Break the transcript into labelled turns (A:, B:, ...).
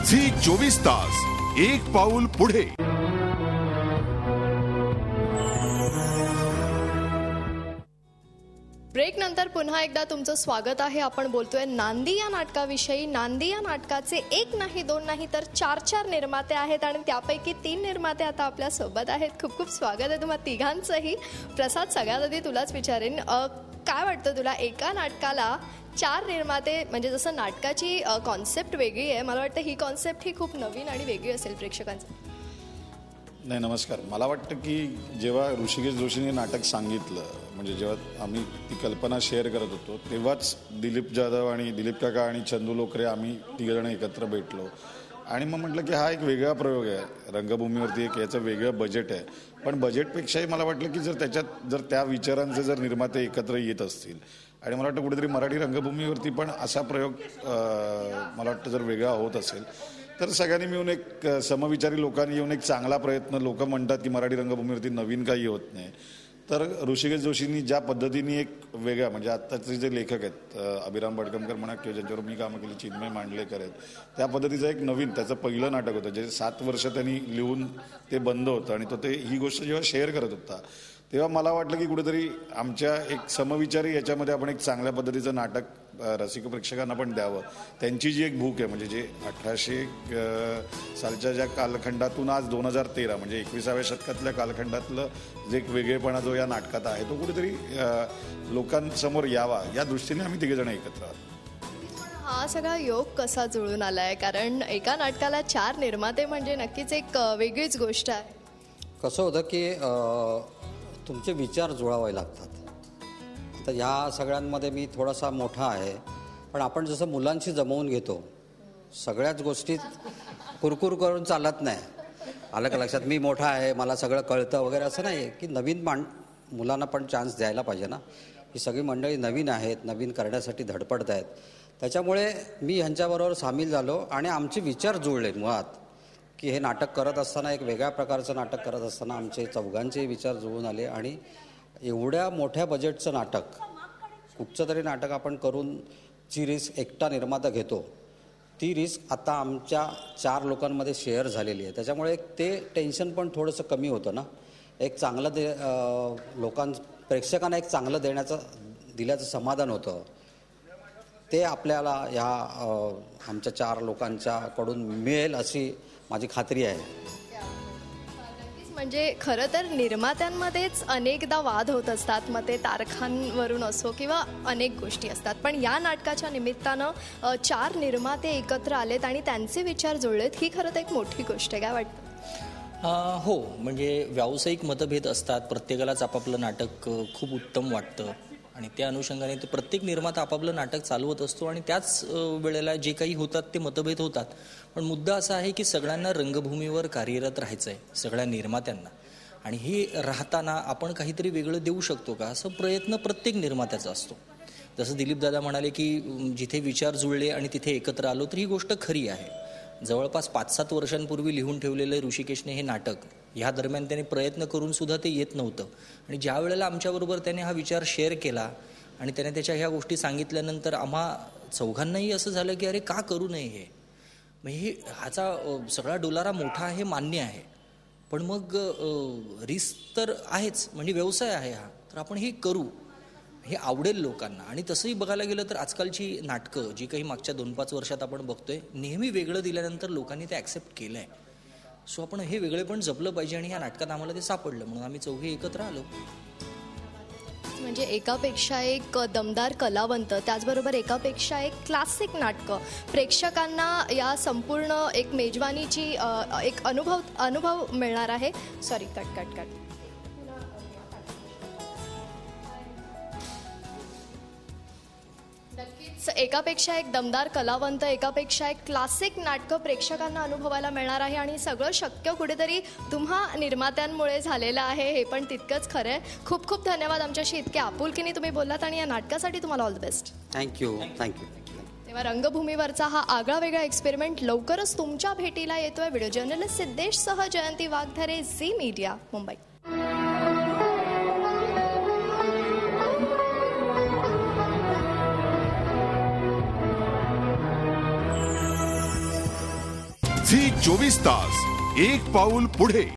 A: Zee 24 तास एक पाऊल पुढे.
B: ब्रेक नंतर पुन्हा एकदा तुमचं स्वागत आहे. आपण बोलतोय नांदी या नाटकाविषयी. नांदी या नाटकाचे एक नाही दोन नाही तर 4 निर्माते आहेत आणि त्यापैकी 3 निर्माते आता आपल्या सोबत आहेत. खूप खूप स्वागत आहे तुम्हा तिघांचंही. प्रसाद, सगळ्यात आधी तुलाच विचारेन, काय वाटतं तुला, एका नाटकाला 4 निर्माते, म्हणजे जसं नाटकाची कॉन्सेप्ट वेगळी आहे, मला वाटतं ही कॉन्सेप्ट ही खूप नवीन आणि वेगळी असेल प्रेक्षकांसाठी.
C: नाही, नमस्कार. मला वाटतं की जेव्हा ऋषिकेश जोशींनी नाटक सांगितलं, म्हणजे जेव्हा आम्ही ती कल्पना शेअर करत होतो, तेव्हाच दिलीप जाधव आणि दिलीप काका आणि चंदू लोकरे आम्ही तिघजण एकत्र भेटलो आणि मग म्हटलं की हा एक वेगळा प्रयोग आहे रंगभूमीवरती, एक याचं वेगळं बजेट आहे. पण बजेटपेक्षाही मला वाटलं की जर त्या विचारांचे जर निर्माते एकत्र येत असतील आणि मला वाटतं कुठेतरी मराठी रंगभूमीवरती पण असा प्रयोग मला वाटतं जर वेगळा होत असेल तर सगळ्यांनी मिळून, एक समविचारी लोकांनी येऊन एक चांगला प्रयत्न. लोक म्हणतात की मराठी रंगभूमीवरती नवीन काही होत नाही, तर ऋषिकेश जोशींनी ज्या पद्धतीने एक वेगळा, म्हणजे आत्ताचे जे लेखक आहेत अभिराम भडकमकर म्हणा किंवा ज्यांच्यावर मी कामं केली, चिन्मय मांडलेकर आहेत, त्या पद्धतीचं एक नवीन त्याचं पहिलं नाटक होतं जे 7 वर्ष त्यांनी लिहून ते बंद होतं आणि तो ते ही गोष्ट जेव्हा शेअर करत होता तेव्हा मला वाटलं की कुठेतरी आमच्या एक समविचारी याच्यामध्ये आपण एक चांगल्या पद्धतीचं नाटक रसिक प्रेक्षकांना पण द्यावं. त्यांची जी एक भूक आहे, म्हणजे जे 1800 सालच्या ज्या कालखंडातून आज 2013 म्हणजे 21व्या शतकातल्या कालखंडातलं जे एक वेगळेपणा जो या नाटकात आहे तो कुठेतरी लोकांसमोर यावा, या दृष्टीने आम्ही तिघेजण एकत्र आहोत.
B: हा सगळा योग कसा जुळून आलाय? कारण एका नाटकाला 4 निर्माते म्हणजे नक्कीच एक वेगळीच गोष्ट आहे.
D: कसं होतं की तुमचे विचार जुळावे लागतात. आता ह्या सगळ्यांमध्ये मी थोडासा मोठा आहे, पण आपण जसं मुलांशी जमवून घेतो, सगळ्याच गोष्टीत कुरकुर करून चालत नाही. आलं का लक्षात? मी मोठा आहे, मला सगळं कळतं वगैरे असं नाही आहे की नवीन मुलांना पण चान्स द्यायला पाहिजे ना. ही सगळी मंडळी नवीन आहेत, नवीन करण्यासाठी धडपडत आहेत. त्याच्यामुळे मी ह्यांच्याबरोबर सामील झालो आणि आमचे विचार जुळले मुळात, की हे नाटक करत असताना, एक वेगळ्या प्रकारचं नाटक करत असताना आमचे चौघांचे विचार जुळून आले आणि एवढ्या मोठ्या बजेटचं नाटक, कुठचं तरी नाटक आपण करून जी रिस्क एकटा निर्माता घेतो, ती रिस्क आता आमच्या 4 लोकांमध्ये शेअर झालेली आहे. त्याच्यामुळे ते टेन्शन पण थोडंसं कमी होतं ना. एक चांगलं प्रेक्षकांना एक चांगलं दिल्याचं समाधान होतं. ते आपल्याला ह्या आमच्या 4 लोकांच्याकडून मिळेल अशी माझी खात्री आहे.
B: म्हणजे खरं तर निर्मात्यांमध्येच अनेकदा वाद होत असतात, मग ते तारखांवरून असो किंवा अनेक गोष्टी असतात. पण या नाटकाच्या निमित्तानं 4 निर्माते एकत्र आलेत आणि त्यांचे विचार जुळलेत, ही खरं तर एक मोठी गोष्ट आहे. काय वाटतं?
E: हो, म्हणजे व्यावसायिक मतभेद असतात, प्रत्येकालाच आपापलं नाटक खूप उत्तम वाटतं आणि त्या अनुषंगाने ते प्रत्येक निर्माता आपापलं नाटक चालवत असतो आणि त्याच वेळेला जे काही होतात ते मतभेद होतात. पण मुद्दा असा आहे की सगळ्यांना रंगभूमीवर कार्यरत राहायचं आहे, सगळ्या निर्मात्यांना, आणि हे राहताना आपण काहीतरी वेगळं देऊ शकतो का, असं प्रयत्न प्रत्येक निर्मात्याचा असतो. जसं दिलीप दादा म्हणाले की जिथे विचार जुळले आणि तिथे एकत्र आलो, तर ही गोष्ट खरी आहे. जवळपास 5-7 वर्षांपूर्वी लिहून ठेवलेलं ऋषिकेशने हे नाटक, ह्या दरम्यान त्याने प्रयत्न करून सुद्धा ते येत नव्हतं आणि ज्या वेळेला आमच्याबरोबर त्याने हा विचार शेअर केला आणि त्याने त्याच्या ह्या गोष्टी सांगितल्यानंतर आम्हा चौघांनाही असं झालं की अरे का करू नये हे. मग हे ह्याचा सगळा डोलारा मोठा आहे, मान्य आहे, पण मग रिस्क तर आहेच, म्हणजे व्यवसाय आहे हा, तर आपण हे करू, हे आवडेल लोकांना. आणि तसंही बघायला गेलं तर आजकालची नाटकं जी काही मागच्या 2-5 वर्षात आपण बघतोय, नेहमी वेगळं दिल्यानंतर लोकांनी ते ॲक्सेप्ट केलं आहे. सो आपण हे वेगळे पण जपलं पाहिजे आणि ह्या नाटकात आम्हाला ते सापडलं, म्हणून आम्ही चौघे एकत्र आलो.
B: म्हणजे एकापेक्षा एक दमदार कलावंत, त्याचबरोबर एकापेक्षा एक क्लासिक नाटकं प्रेक्षकांना या संपूर्ण एक मेजवानीची एक अनुभव मिळणार आहे. Sorry, cut. नक्कीच एकापेक्षा एक दमदार कलावंत, एकापेक्षा एक क्लासिक नाटकं प्रेक्षकांना अनुभवायला मिळणार आहे आणि सगळं शक्य कुठेतरी तुम्हा निर्मात्यांमुळे झालेलं आहे, हे पण तितकंच खरं आहे. खूप खूप धन्यवाद आमच्याशी इतक्या आपुलकीने तुम्ही बोललात आणि या नाटकासाठी तुम्हाला ऑल द बेस्ट.
D: थँक्यू.
B: तेव्हा रंगभूमीवरचा हा आगळा वेगळा एक्सपेरिमेंट लवकरच तुमच्या भेटीला येतोय. व्हिडिओ जर्नलिस्ट सिद्धेशसह Jayanti Waghdhare, Zee media, Mumbai.
A: Zee 24 तास एक पाऊल पुढे.